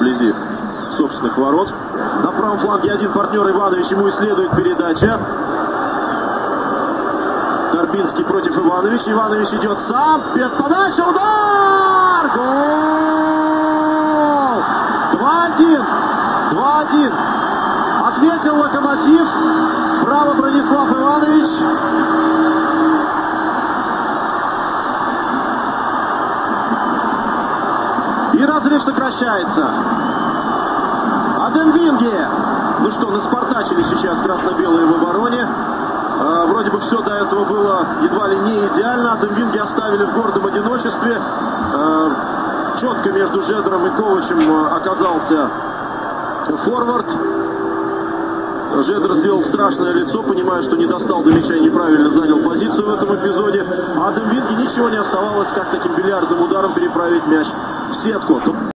вблизи собственных ворот. На правом фланге один партнер Иванович, ему исследует передача. Торбинский против Ивановича. Иванович идет сам. Без подачи. Удар! Гол! 2-1. 2-1. Ответил Локомотив. Право Бронислав Иванович. И разрыв сокращается. Адем Винге. Ну что, наспартачили сейчас красно-белые в обороне. Вроде бы все до этого было едва ли не идеально. Адем Винге оставили в гордом одиночестве. Четко между Жедером и Ковачем оказался форвард. Жедер сделал страшное лицо, понимая, что не достал до мяча и неправильно занял позицию в этом эпизоде. Адем Винге ничего не оставалось, как таким бильярдным ударом переправить мяч в сетку.